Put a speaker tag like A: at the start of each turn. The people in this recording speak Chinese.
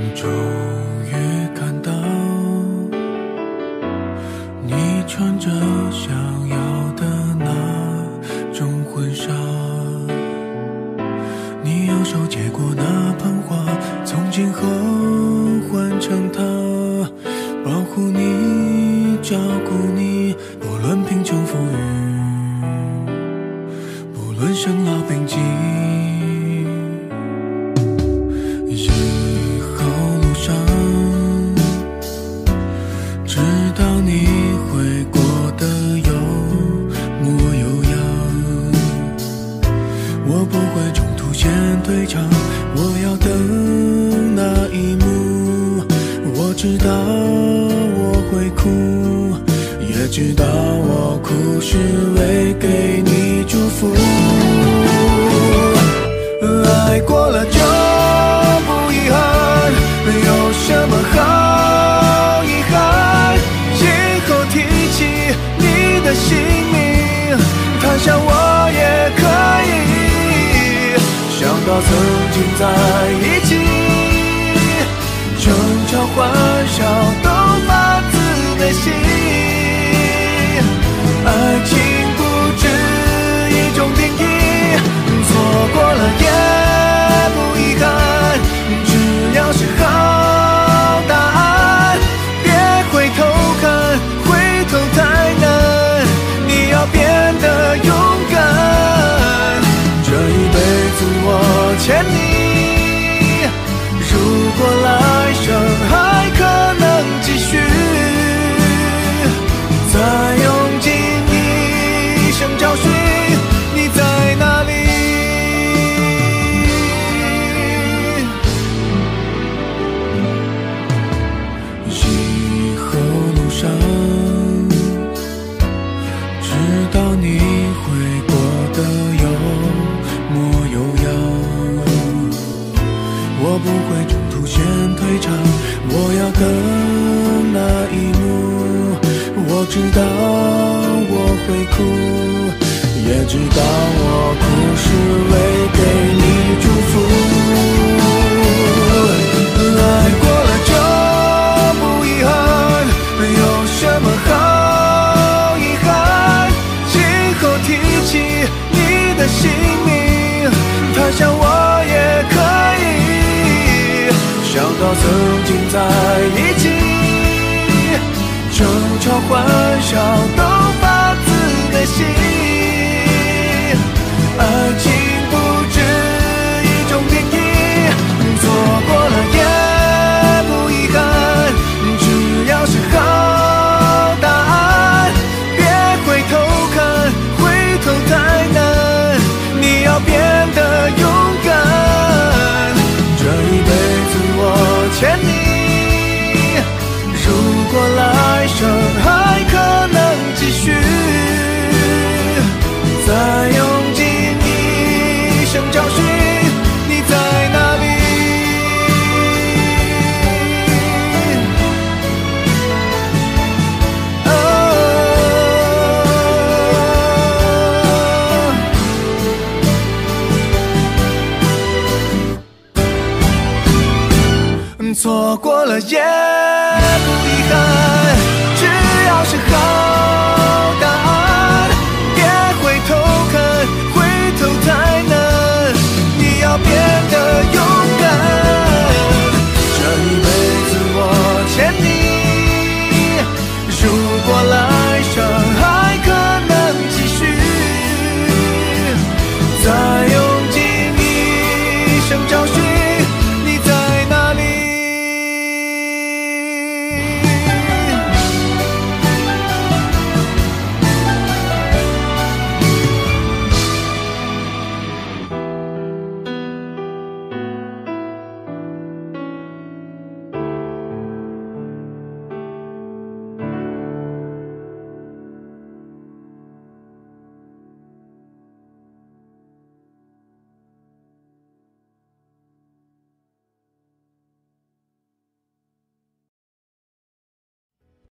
A: 终于看到你穿着想要的那种婚纱，你右手接过那盆花，从今后换成他保护你照顾你，不论贫穷富裕，不论生老病疾，以后路上知道你会过得有模有样，我不会中途先退场，我要等那一幕，我知道我会哭，也知道我哭是为给你祝福，爱过了就不遗憾，有什么好遗憾，以后提起你的姓名，谈笑我也可以，想到曾经在一起，争吵欢笑都发自内心，爱情不止一种定义，错过了也不遗憾，只要是好答案，别回头看，回头太难，你要变得勇敢，这一辈子我欠你，如果来生还可能继续，再用尽一生找寻你在哪里。以后路上知道你会过得有模有样，我不会中途先退场，我要等那一幕，我知道我会哭，也知道我哭是为给你祝福，爱过了就不遗憾，有什么好遗憾，以后提起你的姓名，谈笑我也可以，想到曾经在一起，争吵欢笑都发自内心，爱情不止一种定义，错过了也不遗憾，只要是好答案，别回头看，回头太难，你要变得勇敢，这一辈子我欠你，如果来生还可能继续，再用尽一生找寻你在哪里。错过了也不遗憾，只要是好答案，别回头看，回头太难，你要变